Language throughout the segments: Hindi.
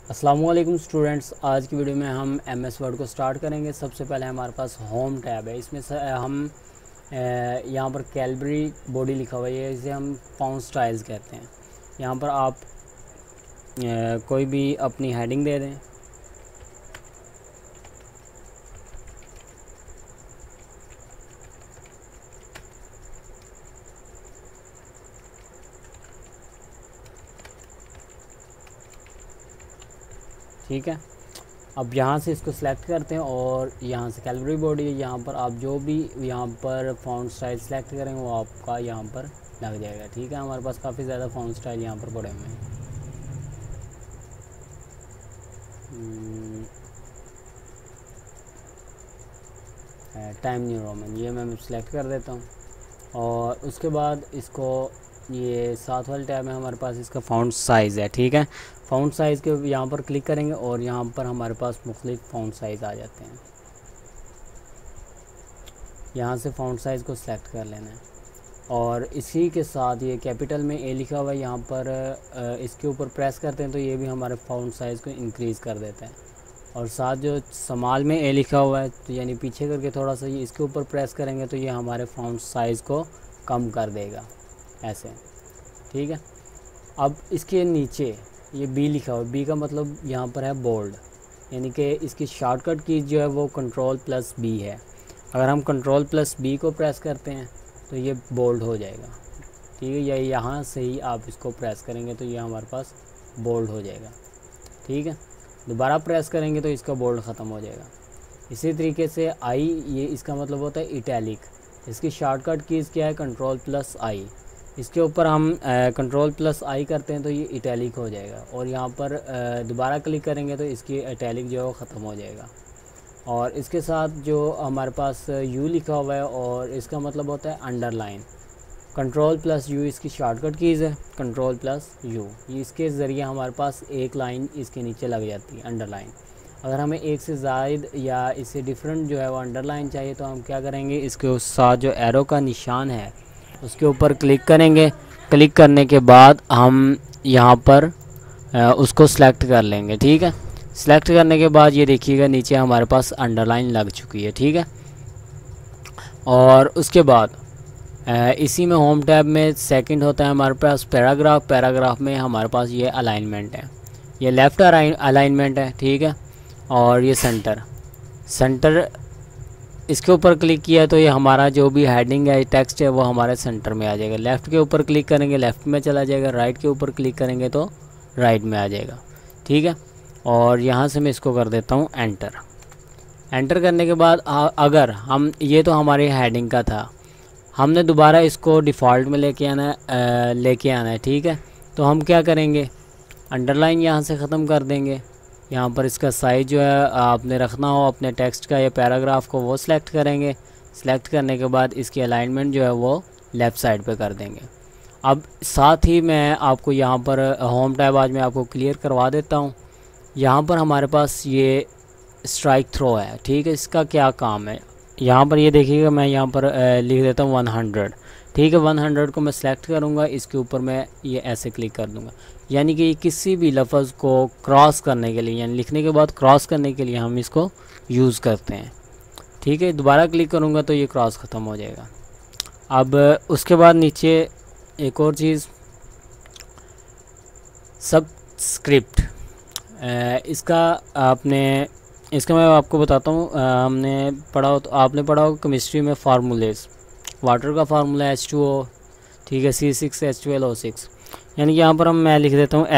अस्सलामुअलैकुम स्टूडेंट्स, आज की वीडियो में हम एमएस वर्ड को स्टार्ट करेंगे। सबसे पहले हमारे पास होम टैब है। इसमें से हम यहाँ पर कैलबरी बॉडी लिखा हुआ है, इसे हम फाउंड स्टाइल्स कहते हैं। यहाँ पर आप कोई भी अपनी हेडिंग दे दें। ठीक है, अब यहाँ से इसको सिलेक्ट करते हैं और यहाँ से कैलबरी बॉडी, यहाँ पर आप जो भी यहाँ पर फाउंड स्टाइल सेलेक्ट करेंगे वो आपका यहाँ पर लग जाएगा। ठीक है, हमारे पास काफ़ी ज़्यादा फाउंड स्टाइल यहाँ पर पड़े हुए हैं। टाइम न्यू रोमन, ये मैं सिलेक्ट कर देता हूँ और उसके बाद इसको ये साथ वाले टैब में हमारे पास इसका फ़ॉन्ट साइज़ है। ठीक है, फ़ॉन्ट साइज़ के यहाँ पर क्लिक करेंगे और यहाँ पर हमारे पास मुख्तलिफ फ़ॉन्ट साइज़ आ जाते हैं। यहाँ से फ़ॉन्ट साइज़ को सिलेक्ट कर लेना है और इसी के साथ ये कैपिटल में ए लिखा हुआ है, यहाँ पर इसके ऊपर प्रेस करते हैं तो ये भी हमारे फ़ॉन्ट साइज़ को इंक्रीज़ कर देता है। और साथ जो समाल में ए लिखा हुआ है तो यानी पीछे करके थोड़ा सा ये इसके ऊपर प्रेस करेंगे तो ये हमारे फ़ॉन्ट साइज़ को कम कर देगा ऐसे। ठीक है, अब इसके नीचे ये बी लिखा हुआ है, बी का मतलब यहाँ पर है बोल्ड, यानी कि इसकी शॉर्टकट की जो है वो Ctrl+B है। अगर हम Ctrl+B को प्रेस करते हैं तो ये बोल्ड हो जाएगा। ठीक है, या यहाँ से ही आप इसको प्रेस करेंगे तो ये हमारे पास बोल्ड हो जाएगा। ठीक है, दोबारा प्रेस करेंगे तो इसका बोल्ड ख़त्म हो जाएगा। इसी तरीके से आई, ये इसका मतलब होता है इटैलिक, इसकी शॉर्टकट कीज़ क्या है Ctrl+I। इसके ऊपर हम Ctrl+I करते हैं तो ये इटैलिक हो जाएगा और यहाँ पर दोबारा क्लिक करेंगे तो इसकी इटैलिक जो है वो ख़त्म हो जाएगा। और इसके साथ जो हमारे पास U लिखा हुआ है और इसका मतलब होता है अंडरलाइन। Ctrl+U इसकी शॉर्टकट कीज़ है, Ctrl+U, इसके ज़रिए हमारे पास एक लाइन इसके नीचे लग जाती है अंडरलाइन। अगर हमें एक से ज़ायद या इससे डिफरेंट जो है वो अंडरलाइन चाहिए तो हम क्या करेंगे, इसके साथ जो एरो का निशान है उसके ऊपर क्लिक करेंगे। क्लिक करने के बाद हम यहाँ पर उसको सिलेक्ट कर लेंगे। ठीक है, सिलेक्ट करने के बाद ये देखिएगा नीचे हमारे पास अंडरलाइन लग चुकी है। ठीक है, और उसके बाद इसी में होम टैब में सेकंड होता है हमारे पास पैराग्राफ। पैराग्राफ में हमारे पास ये अलाइनमेंट है, ये लेफ़्ट अलाइनमेंट है। ठीक है, और ये सेंटर इसके ऊपर क्लिक किया तो ये हमारा जो भी हेडिंग है, टेक्स्ट है, वो हमारे सेंटर में आ जाएगा। लेफ़्ट के ऊपर क्लिक करेंगे लेफ़्ट में चला जाएगा, राइट के ऊपर क्लिक करेंगे तो राइट में आ जाएगा। ठीक है, और यहाँ से मैं इसको कर देता हूँ एंटर। एंटर करने के बाद अगर हम, ये तो हमारी हेडिंग का था, हमने दोबारा इसको डिफ़ॉल्ट में लेके आना है। ठीक है, तो हम क्या करेंगे, अंडरलाइन यहाँ से ख़त्म कर देंगे। यहाँ पर इसका साइज़ जो है आपने रखना हो अपने टेक्स्ट का या पैराग्राफ को, वो सिलेक्ट करेंगे। सिलेक्ट करने के बाद इसकी अलाइनमेंट जो है वो लेफ़्ट साइड पे कर देंगे। अब साथ ही मैं आपको यहाँ पर होम टैब आज मैं आपको क्लियर करवा देता हूँ। यहाँ पर हमारे पास ये स्ट्राइक थ्रो है। ठीक है, इसका क्या काम है, यहाँ पर ये देखिएगा, मैं यहाँ पर लिख देता हूँ 100। ठीक है, 100 को मैं सिलेक्ट करूँगा, इसके ऊपर मैं ये ऐसे क्लिक कर दूँगा, यानी कि किसी भी लफ्ज़ को क्रॉस करने के लिए, यानी लिखने के बाद क्रॉस करने के लिए हम इसको यूज़ करते हैं। ठीक है, दोबारा क्लिक करूँगा तो ये क्रॉस ख़त्म हो जाएगा। अब उसके बाद नीचे एक और चीज़, सबस्क्रिप्ट, इसका मैं आपको बताता हूँ। हमने पढ़ा हो तो आपने पढ़ा हो केमिस्ट्री में फार्मूलेज़, वाटर का फार्मूला H2O। ठीक है, C6H12O6, यानी कि यहाँ पर मैं लिख देता हूँ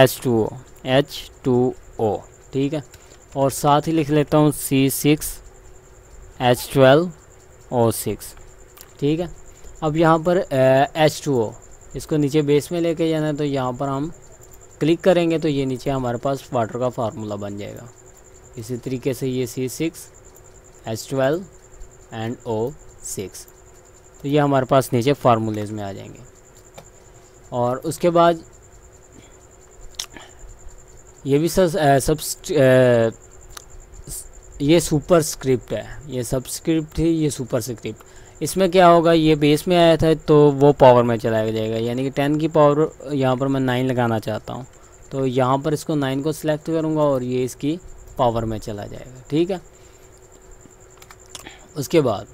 H2O। ठीक है, और साथ ही लिख लेता हूँ C6H12O6। ठीक है, अब यहाँ पर H2O इसको नीचे बेस में लेके जाना है तो यहाँ पर हम क्लिक करेंगे तो ये नीचे हमारे पास वाटर का फार्मूला बन जाएगा। इसी तरीके से ये C6H12 एंड O6, तो ये हमारे पास नीचे फार्मूलेज में आ जाएंगे। और उसके बाद ये भी ये सुपर स्क्रिप्ट है, ये सबस्क्रिप्ट थी, ये सुपर स्क्रिप्ट। इसमें क्या होगा, ये बेस में आया था तो वो पावर में चला जाएगा, यानी कि 10 की पावर यहाँ पर मैं 9 लगाना चाहता हूँ तो यहाँ पर इसको 9 को सिलेक्ट करूँगा और ये इसकी पावर में चला जाएगा। ठीक है, उसके बाद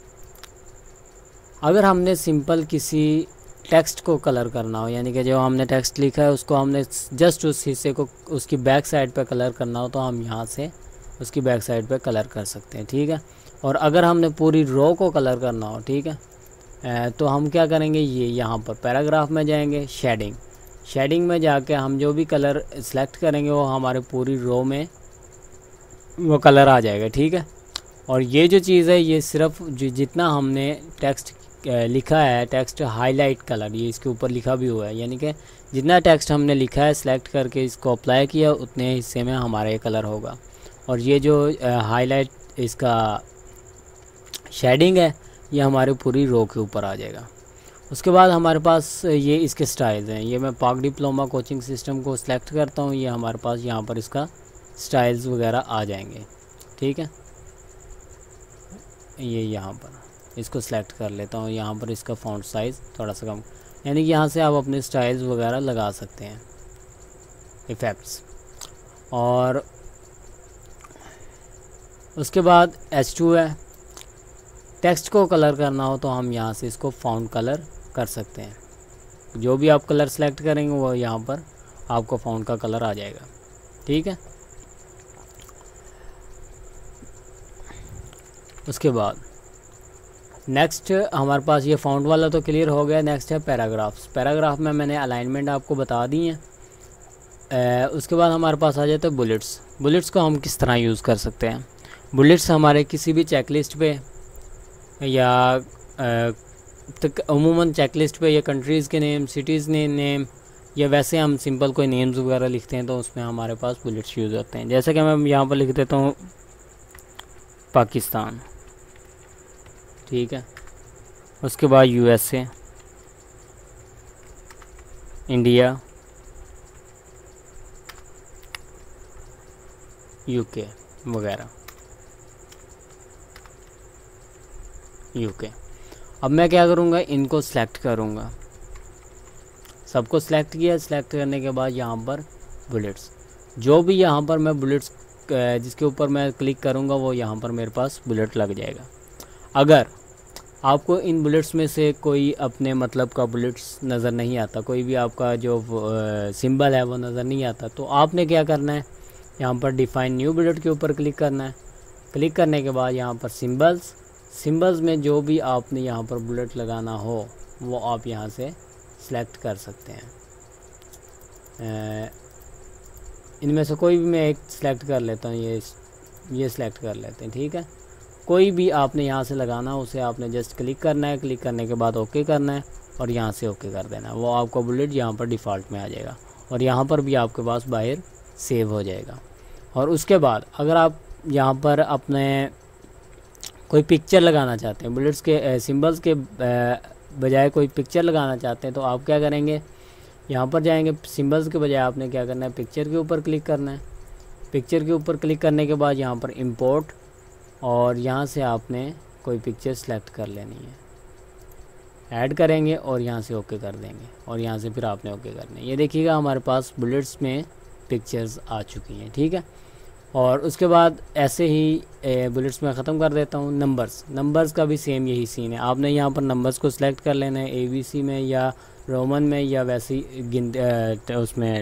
अगर हमने सिंपल किसी टेक्स्ट को कलर करना हो, यानी कि जो हमने टेक्स्ट लिखा है उसको हमने जस्ट उस हिस्से को उसकी बैक साइड पे कलर करना हो, तो हम यहाँ से उसकी बैक साइड पे कलर कर सकते हैं। ठीक है, और अगर हमने पूरी रो को कलर करना हो, ठीक है, तो हम क्या करेंगे, ये यहाँ पर पैराग्राफ में जाएंगे, शेडिंग में जाके हम जो भी कलर सेलेक्ट करेंगे वो हमारे पूरी रो में वो कलर आ जाएगा। ठीक है, और ये जो चीज़ है ये सिर्फ जितना हमने टेक्स्ट लिखा है, टेक्स्ट हाईलाइट कलर, ये इसके ऊपर लिखा भी हुआ है, यानी कि जितना टेक्स्ट हमने लिखा है सेलेक्ट करके इसको अप्लाई किया उतने हिस्से में हमारा ये कलर होगा। और ये जो हाईलाइट इसका शेडिंग है ये हमारे पूरी रो के ऊपर आ जाएगा। उसके बाद हमारे पास ये इसके स्टाइल्स हैं, ये मैं पाक डिप्लोमा कोचिंग सिस्टम को सिलेक्ट करता हूँ, ये हमारे पास यहाँ पर इसका स्टाइल्स वगैरह आ जाएंगे। ठीक है, ये यहाँ पर इसको सिलेक्ट कर लेता हूँ, यहाँ पर इसका फ़ॉन्ट साइज़ थोड़ा सा कम, यानी कि यहाँ से आप अपने स्टाइल्स वगैरह लगा सकते हैं, इफ़ेक्ट्स। और उसके बाद H2 है, टेक्स्ट को कलर करना हो तो हम यहाँ से इसको फ़ॉन्ट कलर कर सकते हैं। जो भी आप कलर सेलेक्ट करेंगे वो यहाँ पर आपको फ़ॉन्ट का कलर आ जाएगा। ठीक है, उसके बाद नेक्स्ट हमारे पास ये फ़ॉन्ट वाला तो क्लियर हो गया। नेक्स्ट है पैराग्राफ्स। पैराग्राफ में मैंने अलाइनमेंट आपको बता दी है। उसके बाद हमारे पास आ जाते हैं बुलेट्स। बुलेट्स को हम किस तरह यूज़ कर सकते हैं। बुलेट्स हमारे किसी भी चेकलिस्ट पे या अमूमन चेकलिस्ट पे या कंट्रीज़ के नेम, सिटीज़ नेम या वैसे हम सिंपल कोई नेम्स वगैरह लिखते हैं तो उसमें हमारे पास बुलेट्स यूज़ होते हैं। जैसे कि मैं यहाँ पर लिख देता हूँ पाकिस्तान। ठीक है, उसके बाद USA, इंडिया, UK वगैरह, UK। अब मैं क्या करूँगा, इनको सेलेक्ट करूँगा, सबको सेलेक्ट किया। सेलेक्ट करने के बाद यहाँ पर बुलेट्स, जो भी यहाँ पर मैं बुलेट्स जिसके ऊपर मैं क्लिक करूँगा वो यहाँ पर मेरे पास बुलेट लग जाएगा। अगर आपको इन बुलेट्स में से कोई अपने मतलब का बुलेट्स नज़र नहीं आता, कोई भी आपका जो सिंबल है वो नज़र नहीं आता, तो आपने क्या करना है, यहाँ पर डिफ़ाइन न्यू बुलेट के ऊपर क्लिक करना है। क्लिक करने के बाद यहाँ पर सिंबल्स में जो भी आपने यहाँ पर बुलेट लगाना हो वो आप यहाँ से सिलेक्ट कर सकते हैं। इनमें से कोई भी मैं एक सिलेक्ट कर लेता हूँ, ये सिलेक्ट कर लेते हैं। ठीक है, कोई भी आपने यहाँ से लगाना हो उसे आपने जस्ट क्लिक करना है। क्लिक करने के बाद ओके करना है और यहाँ से ओके कर देना है। वो आपका बुलेट यहाँ पर डिफ़ॉल्ट में आ जाएगा और यहाँ पर भी आपके पास बाहर सेव हो जाएगा। और उसके बाद अगर आप यहाँ पर अपने कोई पिक्चर लगाना चाहते हैं, बुलेट्स के सिंबल्स के बजाय कोई पिक्चर लगाना चाहते हैं, तो आप क्या करेंगे, यहाँ पर जाएंगे, सिंबल्स के बजाय आपने क्या करना है, पिक्चर के ऊपर क्लिक करना है। पिक्चर के ऊपर क्लिक करने के बाद यहाँ पर इंपोर्ट, और यहाँ से आपने कोई पिक्चर सेलेक्ट कर लेनी है, ऐड करेंगे और यहाँ से ओके कर देंगे और यहाँ से फिर आपने ओके करना है। ये देखिएगा हमारे पास बुलेट्स में पिक्चर्स आ चुकी हैं। ठीक है, और उसके बाद ऐसे ही बुलेट्स में ख़त्म कर देता हूँ। नंबर्स का भी सेम यही सीन है। आपने यहाँ पर नंबर्स को सिलेक्ट कर लेना है, ABC में या रोमन में या वैसे ही उसमें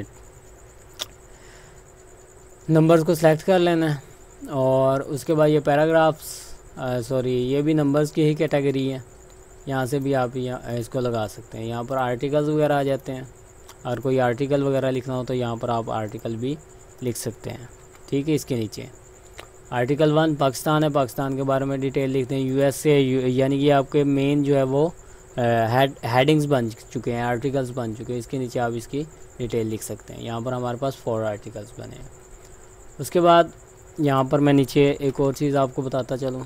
नंबर्स को सिलेक्ट कर लेना है। और उसके बाद ये पैराग्राफ्स ये भी नंबर्स की ही कैटेगरी है। यहाँ से भी आप इसको लगा सकते हैं। यहाँ पर आर्टिकल्स वगैरह आ जाते हैं, और कोई आर्टिकल वगैरह लिखना हो तो यहाँ पर आप आर्टिकल भी लिख सकते हैं। ठीक है, इसके नीचे आर्टिकल 1 पाकिस्तान है, पाकिस्तान के बारे में डिटेल लिखते हैं। USA यानी कि आपके मेन जो है वो हेडिंग्स बन चुके हैं, आर्टिकल्स बन चुके हैं। इसके नीचे आप इसकी डिटेल लिख सकते हैं। यहाँ पर हमारे पास 4 आर्टिकल्स बने हैं। उसके बाद यहाँ पर मैं नीचे एक और चीज़ आपको बताता चलूँ।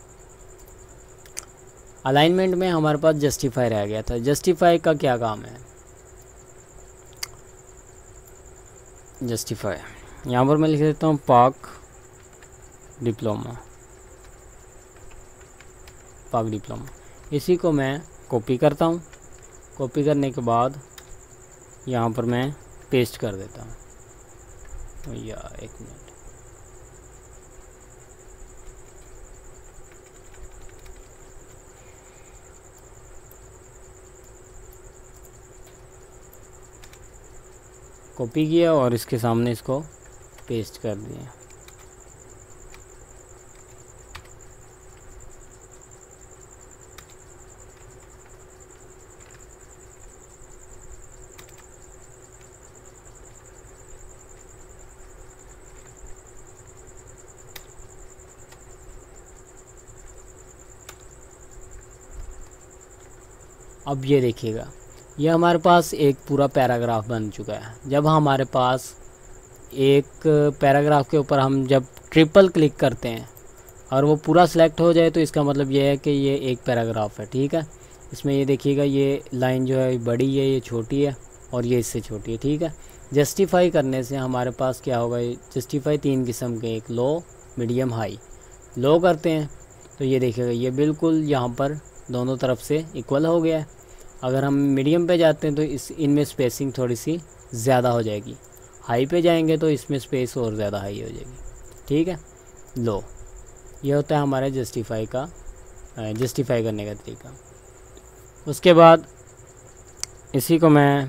अलाइनमेंट में हमारे पास जस्टिफाई रह गया था। जस्टिफाई का क्या काम है, जस्टिफाई यहाँ पर मैं लिख देता हूँ पाक डिप्लोमा। इसी को मैं कॉपी करता हूँ। कॉपी करने के बाद यहाँ पर मैं पेस्ट कर देता हूँ। या एक मिनट, कॉपी किया और इसके सामने इसको पेस्ट कर दिया। अब ये देखिएगा, ये हमारे पास एक पूरा पैराग्राफ बन चुका है। जब हमारे पास एक पैराग्राफ के ऊपर हम जब ट्रिपल क्लिक करते हैं और वो पूरा सिलेक्ट हो जाए तो इसका मतलब ये है कि ये एक पैराग्राफ है, ठीक है। इसमें ये देखिएगा, ये लाइन जो है बड़ी है, ये छोटी है और ये इससे छोटी है, ठीक है। जस्टिफाई करने से हमारे पास क्या होगा, जस्टिफाई 3 किस्म के, एक लो, मीडियम, हाई। लो करते हैं तो ये देखिएगा, ये बिल्कुल यहाँ पर दोनों तरफ से इक्वल हो गया है। अगर हम मीडियम पे जाते हैं तो इनमें स्पेसिंग थोड़ी सी ज़्यादा हो जाएगी। हाई पे जाएंगे तो इसमें स्पेस और ज़्यादा हाई हो जाएगी, ठीक है। लो, ये होता है हमारे जस्टिफाई करने का तरीका। उसके बाद इसी को मैं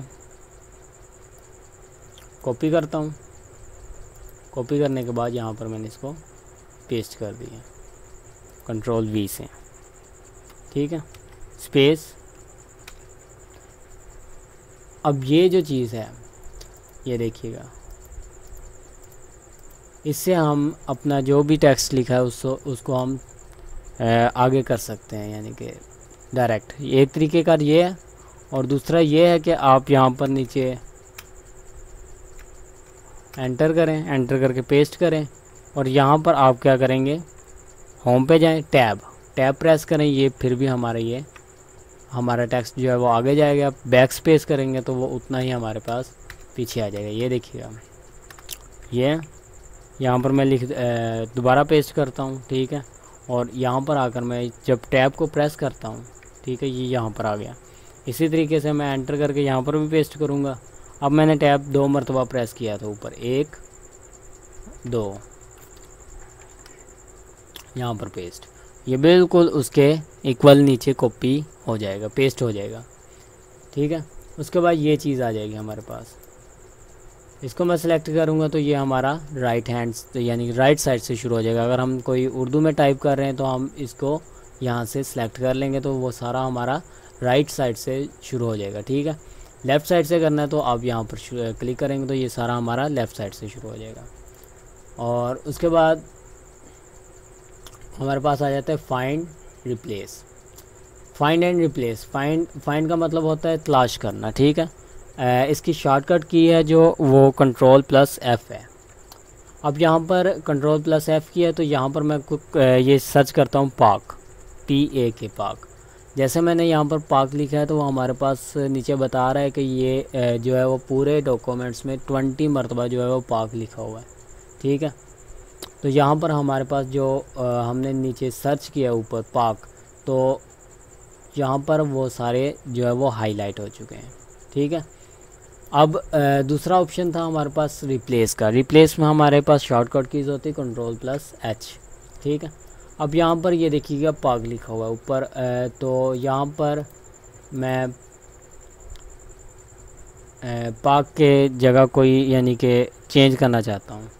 कॉपी करता हूँ। कॉपी करने के बाद यहाँ पर मैंने इसको पेस्ट कर दिया कंट्रोल V से, ठीक है, स्पेस। अब ये जो चीज़ है, ये देखिएगा, इससे हम अपना जो भी टेक्स्ट लिखा है उसको हम आगे कर सकते हैं, यानी कि डायरेक्ट। एक तरीके का ये है और दूसरा ये है कि आप यहाँ पर नीचे एंटर करें, एंटर करके पेस्ट करें और यहाँ पर आप क्या करेंगे, होम पे जाएं, टैब प्रेस करें, ये फिर भी हमारा टेक्स्ट जो है वो आगे जाएगा। बैक स्पेस करेंगे तो वो उतना ही हमारे पास पीछे आ जाएगा। ये देखिएगा, ये यहाँ पर मैं दोबारा पेस्ट करता हूँ, ठीक है। और यहाँ पर आकर मैं जब टैब को प्रेस करता हूँ, ठीक है, ये यहाँ पर आ गया। इसी तरीके से मैं एंटर करके यहाँ पर भी पेस्ट करूँगा। अब मैंने टैब 2 मरतबा प्रेस किया था ऊपर, 1 2, यहाँ पर पेस्ट, ये बिल्कुल उसके इक्वल नीचे कॉपी हो जाएगा, पेस्ट हो जाएगा, ठीक है। उसके बाद ये चीज़ आ जाएगी हमारे पास। इसको मैं सेलेक्ट करूँगा तो ये हमारा राइट हैंड यानी राइट साइड से शुरू हो जाएगा। अगर हम कोई उर्दू में टाइप कर रहे हैं तो हम इसको यहाँ से सेलेक्ट कर लेंगे तो वो सारा हमारा राइट साइड से शुरू हो जाएगा, ठीक है। लेफ़्ट साइड से करना है तो आप यहाँ पर क्लिक करेंगे तो ये सारा हमारा लेफ़्ट साइड से शुरू हो जाएगा। और उसके बाद हमारे पास आ जाता है फाइंड एंड रिप्लेस। फाइंड का मतलब होता है तलाश करना, ठीक है। इसकी शॉर्टकट की है जो वो Ctrl+F है। अब यहाँ पर Ctrl+F की है तो यहाँ पर मैं ये सर्च करता हूँ पाक, PAK पाक। जैसे मैंने यहाँ पर पाक लिखा है तो वो हमारे पास नीचे बता रहा है कि ये जो है वो पूरे डॉक्यूमेंट्स में 20 मरतबा जो है वो पाक लिखा हुआ है, ठीक है। तो यहाँ पर हमारे पास जो हमने नीचे सर्च किया ऊपर पाक, तो यहाँ पर वो सारे जो है वो हाईलाइट हो चुके हैं, ठीक है। अब दूसरा ऑप्शन था हमारे पास रिप्लेस का। रिप्लेस में हमारे पास शॉर्टकट कीज़ होती है Ctrl+H, ठीक है। अब यहाँ पर ये देखिएगा पाक लिखा हुआ है ऊपर, तो यहाँ पर मैं पाक के जगह कोई यानी कि चेंज करना चाहता हूँ।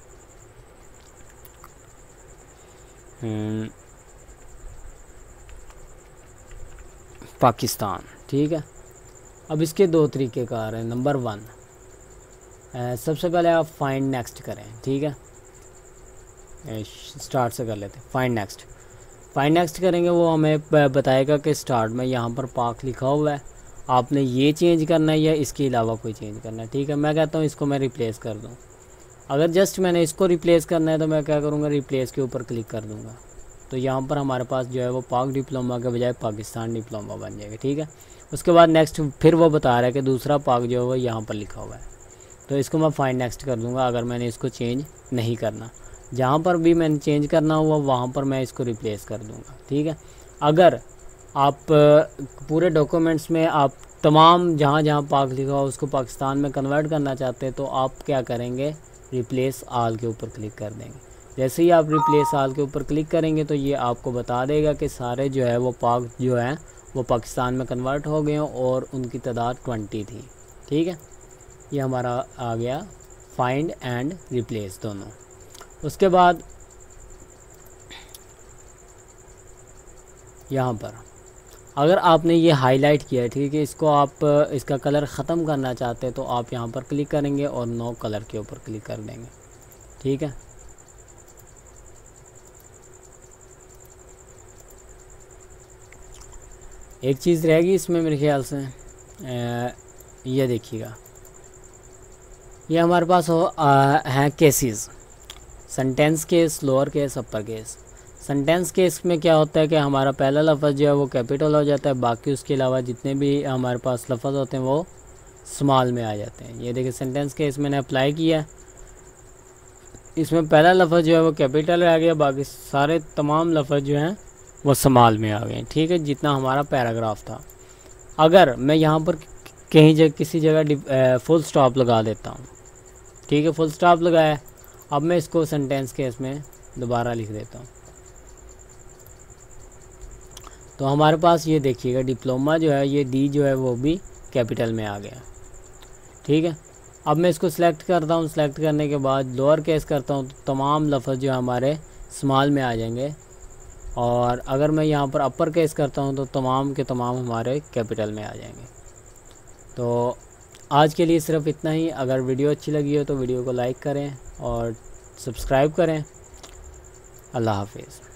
पाकिस्तान, ठीक है। अब इसके 2 तरीके का आ रहे हैं। नंबर 1, सबसे पहले आप फाइंड नेक्स्ट करें, ठीक है। स्टार्ट से कर लेते हैं। फाइंड नेक्स्ट करेंगे, वो हमें बताएगा कि स्टार्ट में यहाँ पर पाक लिखा हुआ है, आपने ये चेंज करना है या इसके अलावा कोई चेंज करना है, ठीक है। मैं कहता हूँ इसको मैं रिप्लेस कर दूँ। अगर जस्ट मैंने इसको रिप्लेस करना है तो मैं क्या करूँगा, रिप्लेस के ऊपर क्लिक कर दूँगा तो यहाँ पर हमारे पास जो है वो पाक डिप्लोमा के बजाय पाकिस्तान डिप्लोमा बन जाएगा, ठीक है। उसके बाद नेक्स्ट फिर वो बता रहा है कि दूसरा पाक जो है वो यहाँ पर लिखा हुआ है, तो इसको मैं फाइंड नेक्स्ट कर दूँगा। अगर मैंने इसको चेंज नहीं करना, जहाँ पर भी मैंने चेंज करना हुआ वहाँ पर मैं इसको रिप्लेस कर दूँगा, ठीक है। अगर आप पूरे डॉक्यूमेंट्स में आप तमाम जहाँ जहाँ पाक लिखा हो उसको पाकिस्तान में कन्वर्ट करना चाहते हैं तो आप क्या करेंगे, रिप्लेस आल के ऊपर क्लिक कर देंगे। जैसे ही आप रिप्लेस आल के ऊपर क्लिक करेंगे तो ये आपको बता देगा कि सारे जो है वो पाक जो है वो पाकिस्तान में कन्वर्ट हो गए हैं और उनकी तादाद 20 थी। ठीक है, ये हमारा आ गया फाइंड एंड रिप्लेस दोनों। उसके बाद यहाँ पर अगर आपने ये हाईलाइट किया है, ठीक है, इसको आप इसका कलर ख़त्म करना चाहते हैं तो आप यहाँ पर क्लिक करेंगे और नो कलर के ऊपर क्लिक कर देंगे। ठीक है, एक चीज़ रहेगी इसमें मेरे ख्याल से, ये देखिएगा, ये हमारे पास हैं cases, sentence case, lower case, upper case. Sentence case में क्या होता है कि हमारा पहला लफ्ज़ जो है वो कैपिटल हो जाता है, बाकी उसके अलावा जितने भी हमारे पास लफ्ज़ होते हैं वो स्मॉल में आ जाते हैं। ये देखिए सेंटेंस केस मैंने अप्लाई किया, इसमें पहला लफ्ज़ जो है वो कैपिटल आ गया, बाकी सारे तमाम लफ्ज़ जो हैं वो स्मॉल में आ गए। ठीक है, जितना हमारा पैराग्राफ था। अगर मैं यहाँ पर कहीं किसी जगह फुल स्टॉप लगा देता हूँ, ठीक है, फुल स्टॉप लगाया, अब मैं इसको सेंटेंस केस में दोबारा लिख देता हूँ तो हमारे पास ये देखिएगा डिप्लोमा जो है ये डी जो है वो भी कैपिटल में आ गया। ठीक है, अब मैं इसको सिलेक्ट करता हूँ, सिलेक्ट करने के बाद लोअर केस करता हूँ तो तमाम लफ्ज़ जो हमारे स्मॉल में आ जाएंगे, और अगर मैं यहाँ पर अपर केस करता हूँ तो तमाम के तमाम हमारे कैपिटल में आ जाएंगे। तो आज के लिए सिर्फ इतना ही। अगर वीडियो अच्छी लगी हो तो वीडियो को लाइक करें और सब्सक्राइब करें। अल्लाह हाफिज़।